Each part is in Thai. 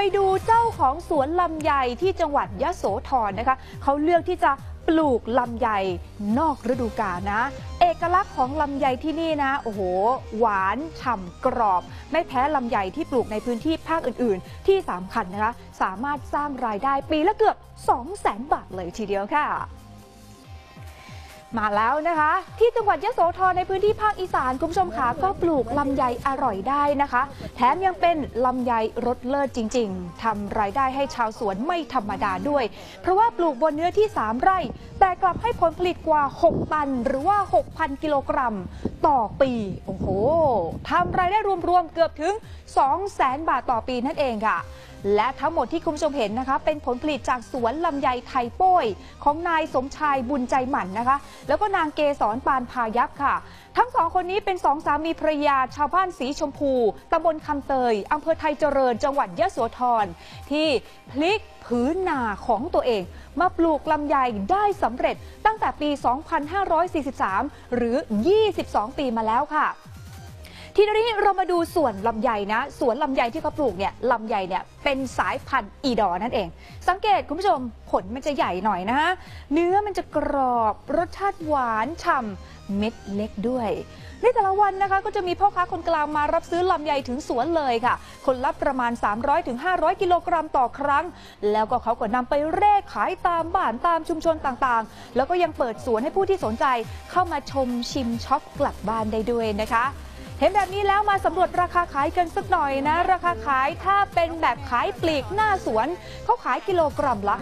ดูเจ้าของสวนลำไยที่จังหวัดยโสธรนะคะเขาเลือกที่จะปลูกลำไยนอกฤดูกาลนะเอกลักษณ์ของลำไยที่นี่นะโอ้โหหวานฉ่ำกรอบไม่แพ้ลำไยที่ปลูกในพื้นที่ภาคอื่นๆที่สำคัญนะคะสามารถสร้างรายได้ปีละเกือบ 200,000 บาทเลยทีเดียวค่ะมาแล้วนะคะที่จังหวัดยโสธรในพื้นที่ภาคอีสานคุณผู้ชมค่ะก็ปลูกลำไยอร่อยได้นะคะแถมยังเป็นลำไยรสเลิศจริงๆทำรายได้ให้ชาวสวนไม่ธรรมดาด้วยเพราะว่าปลูกบนเนื้อที่3 ไร่แต่กลับให้ผลผลิตกว่า6 ตันหรือว่า 6,000 กิโลกรัมต่อปีโอ้โหทำรายได้รวมๆเกือบถึง 200,000 บาทต่อปีนั่นเองค่ะและทั้งหมดที่คุณผู้ชมเห็นนะคะเป็นผลผลิตจากสวนลำไยไทยโป้ยของนายสมชายบุญใจหมั่นนะคะแล้วก็นางเกษรปานพายัพค่ะทั้งสองคนนี้เป็น2 สามีภรรยาชาวบ้านสีชมพูตำบลคำเตยอำเภอไทยเจริญจังหวัดยโสธรที่พลิกผืนนาของตัวเองมาปลูกลำไยได้สำเร็จตั้งแต่ปี 2543 หรือ 22 ปีมาแล้วค่ะทีนี้เรามาดูสวนลำไยนะสวนลำไยที่เขาปลูกเนี่ยลำไยเนี่ยเป็นสายพันธุ์อีดอนั่นเองสังเกตคุณผู้ชมผลมันจะใหญ่หน่อยนะฮะเนื้อมันจะกรอบรสชาติหวานฉ่ำเม็ดเล็กด้วยในแต่ละวันนะคะก็จะมีพ่อค้าคนกลางมารับซื้อลำไยถึงสวนเลยค่ะคนละประมาณ 300-500 กิโลกรัมต่อครั้งแล้วก็เขาก็นำไปเร่ขายตามบ้านตามชุมชนต่างๆแล้วก็ยังเปิดสวนให้ผู้ที่สนใจเข้ามาชมชิมช็อปกลับบ้านได้ด้วยนะคะเห็นแบบนี้แล้วมาสำรวจราคาขายกันสักหน่อยนะราคาขายถ้าเป็นแบบขายปลีกหน้าสวนเขาขายกิโลกรัมละ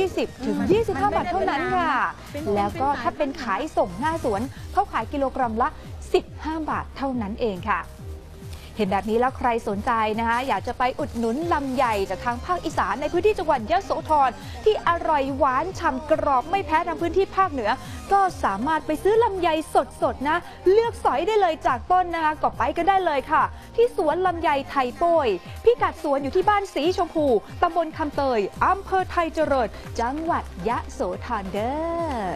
20-25 บาทเท่านั้นค่ะแล้วก็ถ้าเป็นขายส่งหน้าสวนเขาขายกิโลกรัมละ 15 บาทเท่านั้นเองค่ะเห็นแบบนี้แล้วใครสนใจนะคะอยากจะไปอุดหนุนลำไยจากทางภาคอีสานในพื้นที่จังหวัดยโสธรที่อร่อยหวานฉ่ำกรอบไม่แพ้ทางพื้นที่ภาคเหนือก็สามารถไปซื้อลำไยสดๆนะเลือกสอยได้เลยจากต้นนะคะก็ไปกันได้เลยค่ะที่สวนลำไยไทยโป้ยพิกัดสวนอยู่ที่บ้านสีชมพูตำบลคำเตยอำเภอไทยเจริญจังหวัดยโสธรเด้อ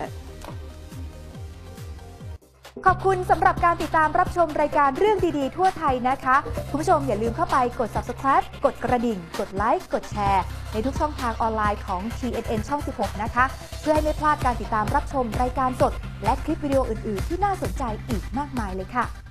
ขอบคุณสำหรับการติดตามรับชมรายการเรื่องดีๆทั่วไทยนะคะคุณผู้ชมอย่าลืมเข้าไปกด Subscribe กดกระดิ่งกดไลค์กดแชร์ในทุกช่องทางออนไลน์ของ TNN ช่อง 16 นะคะเพื่อให้ไม่พลาดการติดตามรับชมรายการสดและคลิปวิดีโออื่นๆที่น่าสนใจอีกมากมายเลยค่ะ